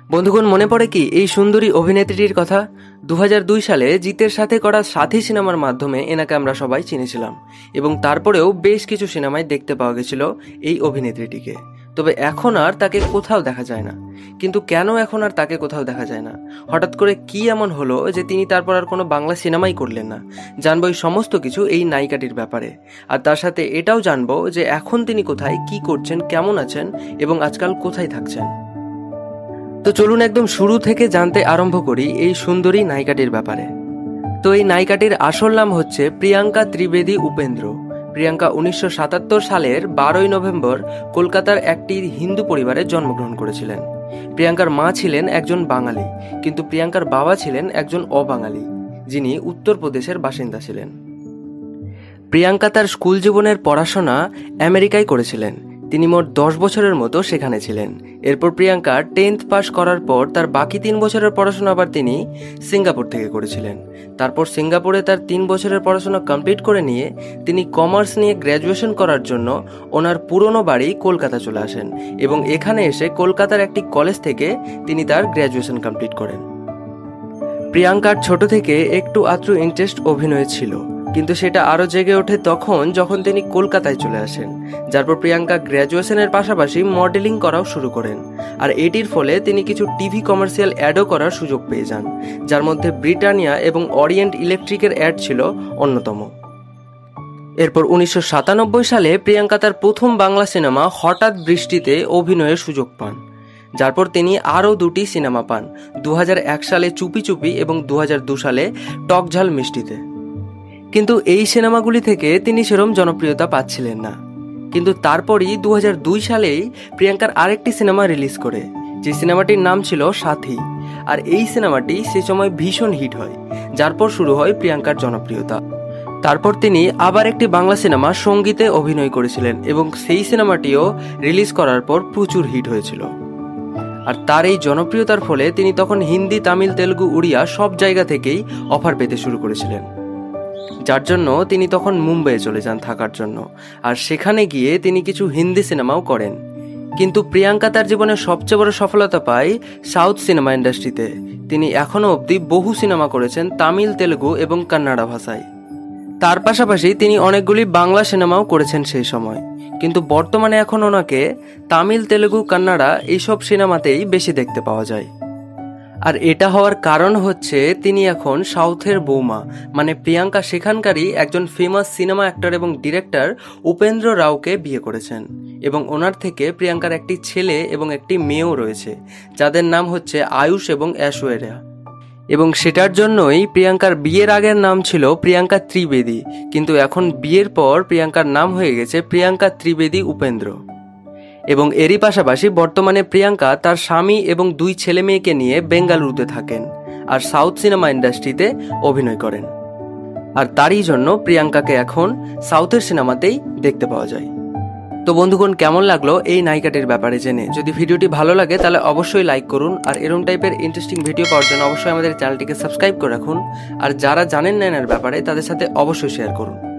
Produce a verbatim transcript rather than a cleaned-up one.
বন্ধুগণ, মনে পড়ে কি এই সুন্দরী অভিনেত্রীটির কথা? দু হাজার দুই সালে জিতের সাথে করা সাথী সিনেমার মাধ্যমে এনাকে আমরা সবাই চিনেছিলাম এবং তারপরেও বেশ কিছু সিনেমায় দেখতে পাওয়া গেছিল এই অভিনেত্রীটিকে। তবে এখন আর তাকে কোথাও দেখা যায় না। কিন্তু কেন এখন আর তাকে কোথাও দেখা যায় না? হঠাৎ করে কি এমন হলো যে তিনি তারপর আর কোনো বাংলা সিনেমাই করলেন না? জানবো এই সমস্ত কিছু এই নায়িকাটির ব্যাপারে, আর তার সাথে এটাও জানবো যে এখন তিনি কোথায়, কি করছেন, কেমন আছেন এবং আজকাল কোথায় থাকছেন। তো চলুন একদম শুরু থেকে জানতে আরম্ভ করি এই সুন্দরী নায়িকাটির ব্যাপারে। তো এই নায়িকাটির আসল নাম হচ্ছে প্রিয়াঙ্কা ত্রিবেদী উপেন্দ্র। প্রিয়াঙ্কা উনিশশো সাতাত্তর সালের বারোই নভেম্বর কলকাতার একটি হিন্দু পরিবারে জন্মগ্রহণ করেছিলেন। প্রিয়াঙ্কার মা ছিলেন একজন বাঙালি, কিন্তু প্রিয়াঙ্কার বাবা ছিলেন একজন অবাঙালি, যিনি উত্তরপ্রদেশের বাসিন্দা ছিলেন। প্রিয়াঙ্কা তার স্কুল জীবনের পড়াশোনা আমেরিকায় করেছিলেন। তিনি মোট দশ বছরের মতো সেখানে ছিলেন। এরপর প্রিয়াঙ্কা টেন্থ পাস করার পর তার বাকি তিন বছরের পড়াশোনা আবার তিনি সিঙ্গাপুর থেকে করেছিলেন। তারপর সিঙ্গাপুরে তার তিন বছরের পড়াশোনা কমপ্লিট করে নিয়ে তিনি কমার্স নিয়ে গ্র্যাজুয়েশন করার জন্য ওনার পুরনো বাড়ি কলকাতা চলে আসেন এবং এখানে এসে কলকাতার একটি কলেজ থেকে তিনি তার গ্র্যাজুয়েশন কমপ্লিট করেন। প্রিয়াঙ্কার ছোট থেকে একটু আধটু ইন্টারেস্ট অভিনয়ে ছিল, কিন্তু সেটা আরও জেগে ওঠে তখন যখন তিনি কলকাতায় চলে আসেন। যার পর প্রিয়াঙ্কা গ্র্যাজুয়েশনের পাশাপাশি মডেলিং করাও শুরু করেন, আর এটির ফলে তিনি কিছু টিভি কমার্শিয়াল অ্যাডও করার সুযোগ পেয়ে যান, যার মধ্যে ব্রিটানিয়া এবং অরিয়েন্ট ইলেকট্রিকের অ্যাড ছিল অন্যতম। এরপর উনিশশো সাতানব্বই সালে প্রিয়াঙ্কা তার প্রথম বাংলা সিনেমা হঠাৎ বৃষ্টিতে অভিনয়ের সুযোগ পান, যার পর তিনি আরও দুটি সিনেমা পান, দু হাজার এক সালে চুপি চুপি এবং দু হাজার দু সালে টকঝাল মিষ্টিতে। কিন্তু এই সিনেমাগুলি থেকে তিনি সেরম জনপ্রিয়তা পাচ্ছিলেন না। কিন্তু তারপরই দু হাজার দুই সালেই প্রিয়াঙ্কার আরেকটি সিনেমা রিলিজ করে, যে সিনেমাটির নাম ছিল সাথী। আর এই সিনেমাটি সে সময় ভীষণ হিট হয়, যার পর শুরু হয় প্রিয়াঙ্কার জনপ্রিয়তা। তারপর তিনি আবার একটি বাংলা সিনেমা সঙ্গীতে অভিনয় করেছিলেন এবং সেই সিনেমাটিও রিলিজ করার পর প্রচুর হিট হয়েছিল। আর তার এই জনপ্রিয়তার ফলে তিনি তখন হিন্দি, তামিল, তেলুগু, উড়িয়া সব জায়গা থেকেই অফার পেতে শুরু করেছিলেন, যার জন্য তিনি তখন মুম্বাইয়ে চলে যান থাকার জন্য। আর সেখানে গিয়ে তিনি কিছু হিন্দি সিনেমাও করেন। কিন্তু প্রিয়াঙ্কা তার জীবনের সবচেয়ে বড় সফলতা পায় সাউথ সিনেমা ইন্ডাস্ট্রিতে। তিনি এখনও অবধি বহু সিনেমা করেছেন তামিল, তেলুগু এবং কন্নড়া ভাষায়। তার পাশাপাশি তিনি অনেকগুলি বাংলা সিনেমাও করেছেন সেই সময়, কিন্তু বর্তমানে এখন ওনাকে তামিল, তেলুগু, কন্নড়া এইসব সিনেমাতেই বেশি দেখতে পাওয়া যায়। আর এটা হওয়ার কারণ হচ্ছে তিনি এখন সাউথের বৌমা, মানে প্রিয়াঙ্কা সেখানকারই একজন ফেমাস সিনেমা অ্যাক্টর এবং ডিরেক্টর উপেন্দ্র রাওকে বিয়ে করেছেন এবং ওনার থেকে প্রিয়াঙ্কার একটি ছেলে এবং একটি মেয়েও রয়েছে, যাদের নাম হচ্ছে আয়ুষ এবং ঐশ্বরিয়া। এবং সেটার জন্যই প্রিয়াঙ্কার বিয়ের আগের নাম ছিল প্রিয়াঙ্কা ত্রিবেদী, কিন্তু এখন বিয়ের পর প্রিয়াঙ্কার নাম হয়ে গেছে প্রিয়াঙ্কা ত্রিবেদী উপেন্দ্র। এবং এরই পাশাপাশি বর্তমানে প্রিয়াঙ্কা তার স্বামী এবং দুই ছেলে মেয়েকে নিয়ে বেঙ্গালুরুতে থাকেন আর সাউথ সিনেমা ইন্ডাস্ট্রিতে অভিনয় করেন। আর তারই জন্য প্রিয়াঙ্কাকে এখন সাউথের সিনেমাতেই দেখতে পাওয়া যায়। তো বন্ধুগণ, কেমন লাগলো এই নায়িকাটির ব্যাপারে জেনে? যদি ভিডিওটি ভালো লাগে তাহলে অবশ্যই লাইক করুন, আর এরকম টাইপের ইন্টারেস্টিং ভিডিও পাওয়ার জন্য অবশ্যই আমাদের চ্যানেলটিকে সাবস্ক্রাইব করে রাখুন, আর যারা জানেন না এর ব্যাপারে তাদের সাথে অবশ্যই শেয়ার করুন।